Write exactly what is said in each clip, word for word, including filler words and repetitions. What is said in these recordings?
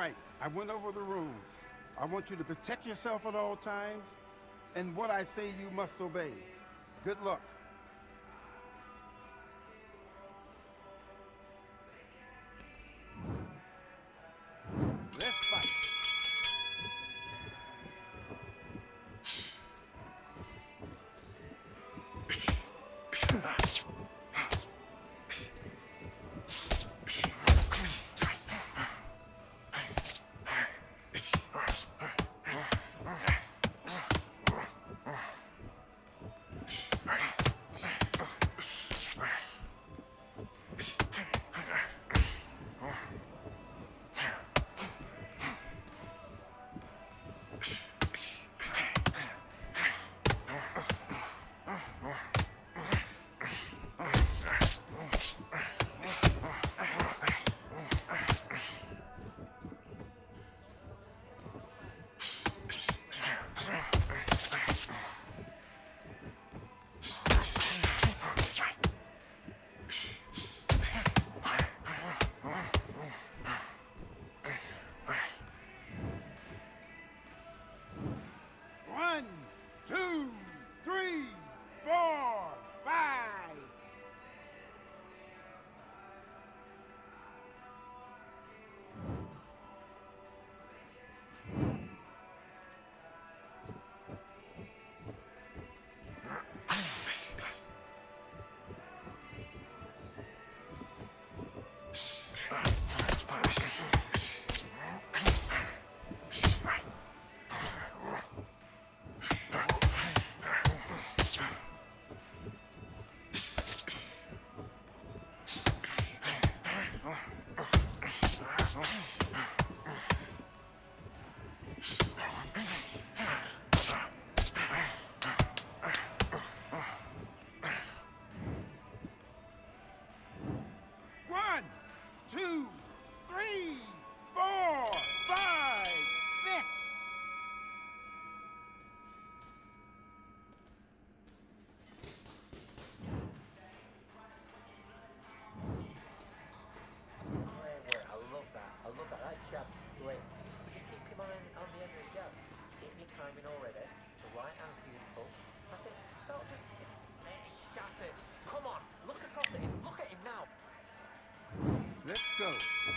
right, I went over the rules. I want you to protect yourself at all times, and what I say you must obey. Good luck. Let's fight. One, two, three, four, five. One, two, three, four, five, six. Great work. I love that. I love that. That jab's slick. So just keep him on, on the end of his jab. Getting your timing already. The right hand's beautiful. That's it. Start just shut it. Come on. Look across at him. Look at him now. Let's go.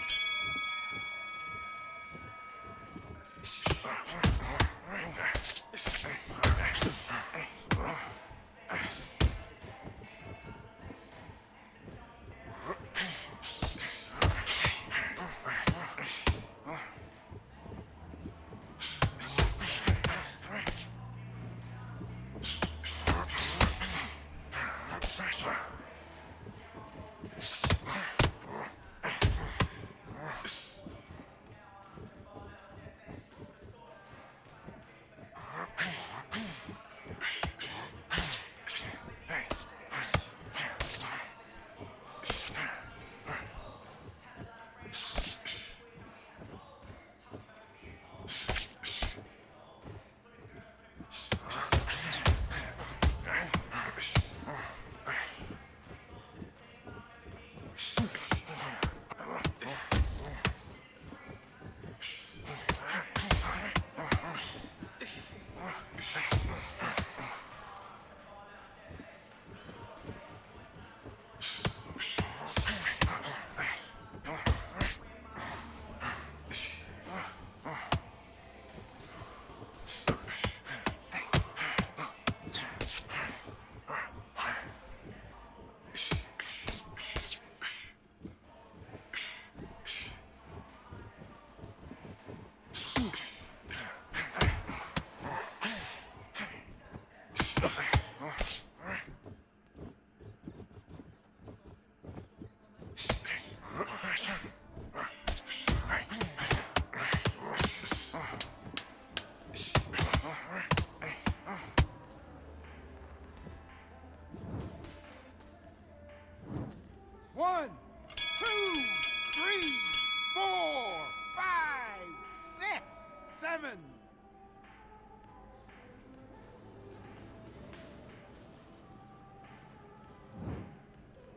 One, two, three, four, five, six, seven.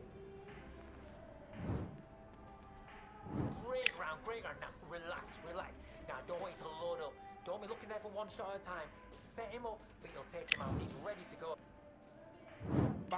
Great round, great round. Now, relax, relax. one shot at a time. Set him up, but you'll take him out. He's ready to go. Bye.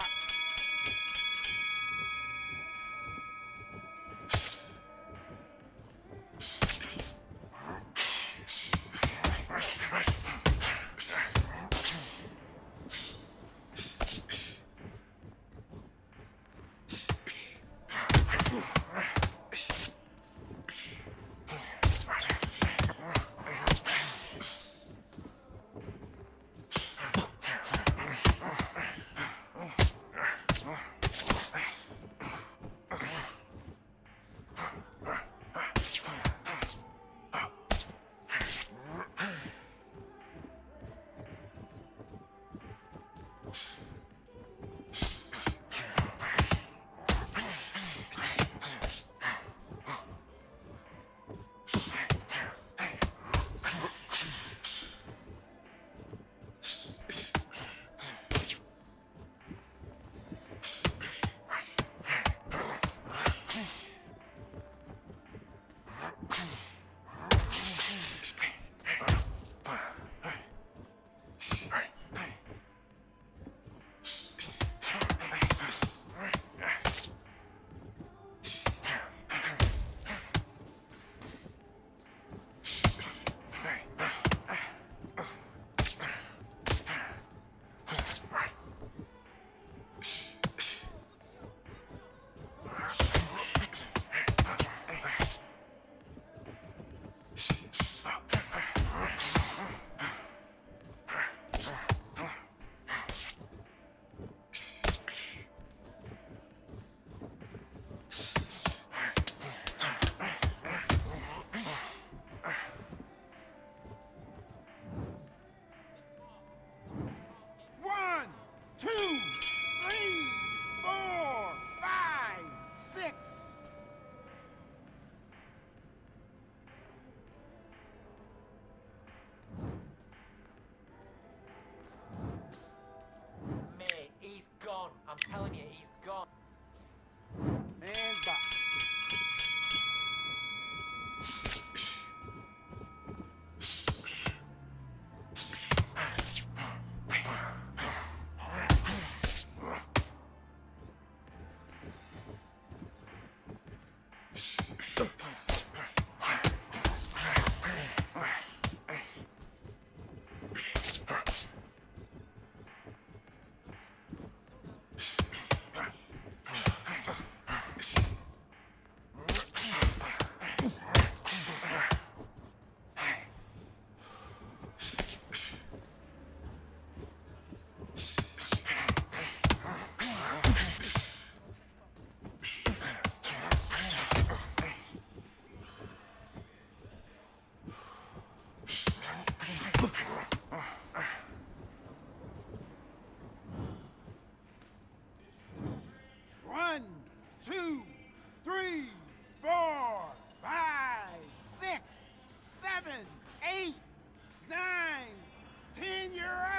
I'm telling you, he's gone. And back. One, two, three, four, five, six, seven, eight, nine, ten, you're out.